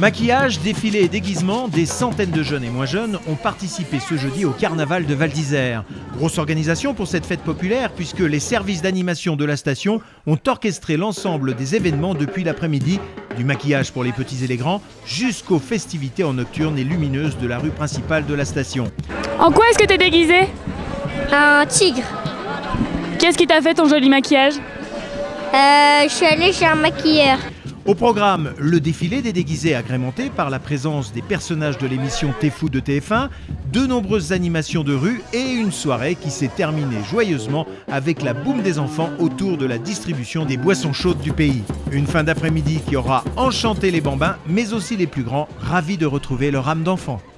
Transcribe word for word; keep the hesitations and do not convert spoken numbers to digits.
Maquillage, défilé et déguisement, des centaines de jeunes et moins jeunes ont participé ce jeudi au carnaval de Val d'Isère. Grosse organisation pour cette fête populaire puisque les services d'animation de la station ont orchestré l'ensemble des événements depuis l'après-midi, du maquillage pour les petits et les grands jusqu'aux festivités en nocturne et lumineuses de la rue principale de la station. En quoi est-ce que t'es déguisé? Un tigre. Qu'est-ce qui t'a fait ton joli maquillage? Euh, je suis allée chez un maquilleur. Au programme, le défilé des déguisés agrémenté par la présence des personnages de l'émission T'es fou de T F un, de nombreuses animations de rue et une soirée qui s'est terminée joyeusement avec la boum des enfants autour de la distribution des boissons chaudes du pays. Une fin d'après-midi qui aura enchanté les bambins mais aussi les plus grands, ravis de retrouver leur âme d'enfant.